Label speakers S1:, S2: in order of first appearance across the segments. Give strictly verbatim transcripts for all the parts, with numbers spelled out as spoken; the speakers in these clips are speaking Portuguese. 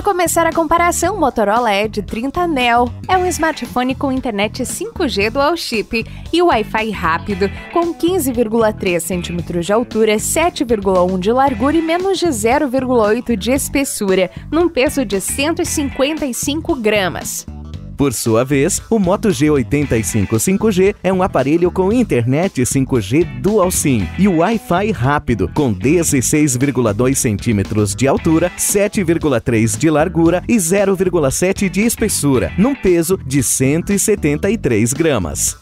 S1: começar a comparação, o Motorola Edge trinta Neo é um smartphone com internet cinco G dual chip e Wi-Fi rápido, com quinze vírgula três centímetros de altura, sete vírgula um de largura e menos de zero vírgula oito de espessura, num peso de cento e cinquenta e cinco gramas.
S2: Por sua vez, o Moto G oitenta e cinco cinco G é um aparelho com internet cinco G Dual SIM e Wi-Fi rápido, com dezesseis vírgula dois centímetros de altura, sete vírgula três de largura e zero vírgula sete de espessura, num peso de cento e setenta e três gramas.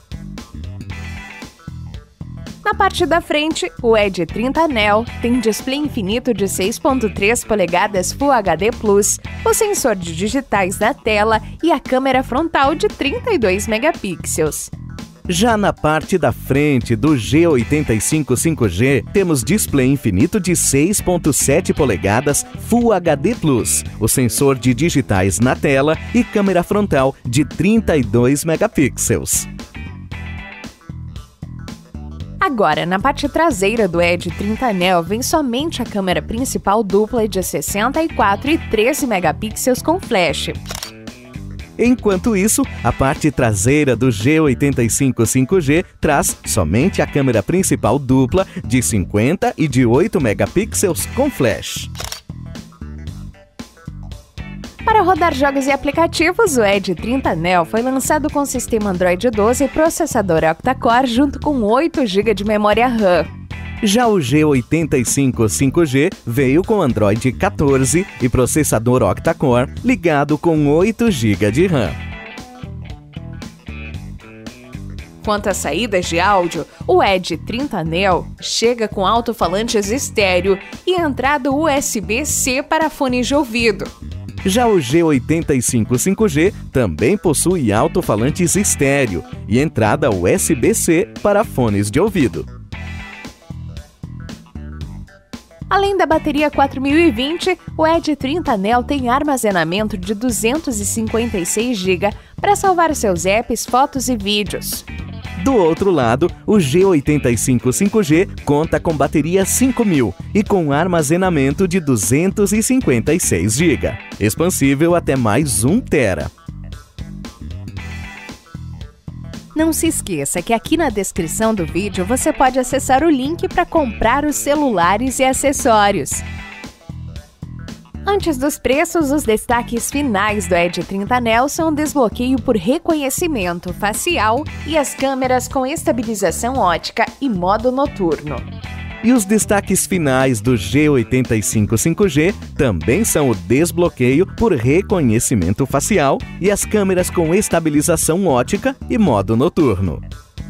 S1: Na parte da frente, o Edge trinta Neo tem display infinito de seis vírgula três polegadas Full H D plus, o sensor de digitais na tela e a câmera frontal de trinta e dois megapixels.
S2: Já na parte da frente do G oitenta e cinco cinco G, temos display infinito de seis vírgula sete polegadas Full H D plus, o sensor de digitais na tela e câmera frontal de trinta e dois megapixels.
S1: Agora, na parte traseira do Edge trinta Neo vem somente a câmera principal dupla de sessenta e quatro e treze megapixels com flash.
S2: Enquanto isso, a parte traseira do G oitenta e cinco cinco G traz somente a câmera principal dupla de cinquenta e de oito megapixels com flash.
S1: Para rodar jogos e aplicativos, o Edge trinta Neo foi lançado com sistema Android doze e processador octa-core junto com oito gigas de memória RAM.
S2: Já o G oitenta e cinco cinco G veio com Android quatorze e processador octa-core ligado com oito gigas de RAM.
S1: Quanto às saídas de áudio, o Edge trinta Neo chega com alto-falantes estéreo e entrada U S B C para fones de ouvido.
S2: Já o G oitenta e cinco cinco G também possui alto-falantes estéreo e entrada U S B C para fones de ouvido.
S1: Além da bateria quatro mil e vinte, o Edge trinta Neo tem armazenamento de duzentos e cinquenta e seis gigas para salvar seus apps, fotos e vídeos.
S2: Do outro lado, o G oitenta e cinco cinco G conta com bateria cinco mil e com armazenamento de duzentos e cinquenta e seis gigas, expansível até mais um tera.
S1: Não se esqueça que aqui na descrição do vídeo você pode acessar o link para comprar os celulares e acessórios. Antes dos preços, os destaques finais do Edge trinta Neo são o desbloqueio por reconhecimento facial e as câmeras com estabilização ótica e modo noturno.
S2: E os destaques finais do G oitenta e cinco cinco G também são o desbloqueio por reconhecimento facial e as câmeras com estabilização ótica e modo noturno.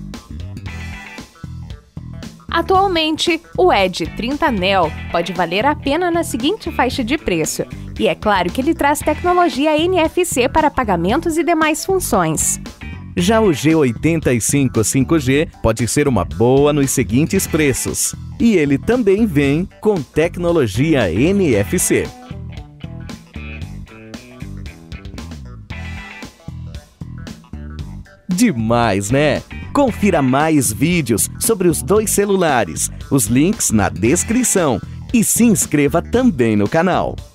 S1: Atualmente, o Edge trinta Neo pode valer a pena na seguinte faixa de preço, e é claro que ele traz tecnologia N F C para pagamentos e demais funções.
S2: Já o G oitenta e cinco cinco G pode ser uma boa nos seguintes preços, e ele também vem com tecnologia N F C. Demais, né? Confira mais vídeos sobre os dois celulares, os links na descrição e se inscreva também no canal.